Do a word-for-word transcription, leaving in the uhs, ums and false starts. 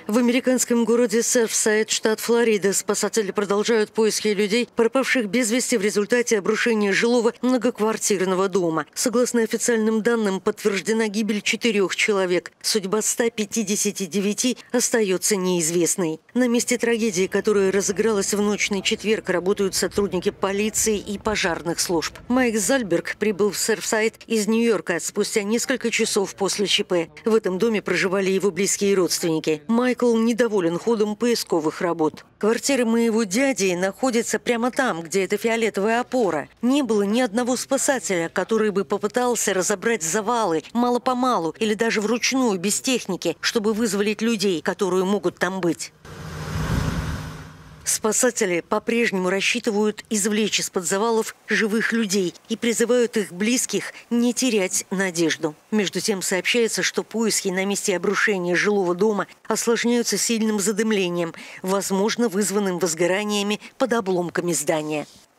В американском городе Серфсайд, штат Флорида, спасатели продолжают поиски людей, пропавших без вести в результате обрушения жилого многоквартирного дома. Согласно официальным данным, подтверждена гибель четырех человек. Судьба ста пятидесяти девяти остается неизвестной. На месте трагедии, которая разыгралась в ночный четверг, работают сотрудники полиции и пожарных служб. Майк Зальберг прибыл в Серфсайд из Нью-Йорка спустя несколько часов после ЧП. В этом доме проживали его близкие родственники. Майкл недоволен ходом поисковых работ. Квартира моего дяди находится прямо там, где эта фиолетовая опора. Не было ни одного спасателя, который бы попытался разобрать завалы мало-помалу или даже вручную, без техники, чтобы вызволить людей, которые могут там быть. Спасатели по-прежнему рассчитывают извлечь из-под завалов живых людей и призывают их близких не терять надежду. Между тем сообщается, что поиски на месте обрушения жилого дома осложняются сильным задымлением, возможно, вызванным возгораниями под обломками здания.